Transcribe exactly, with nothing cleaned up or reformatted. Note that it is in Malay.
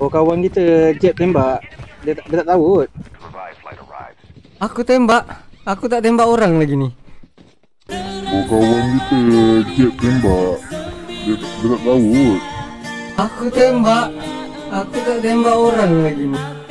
Oh, kawan kita Jeb tembak. Dia tak, dia tak tahu kot. Aku tembak. Aku tak tembak orang lagi ni. Oh, kawan kita Jeb tembak. Dia, dia tak tahu kot. Aku tembak. Aku tak tembak orang lagi ni.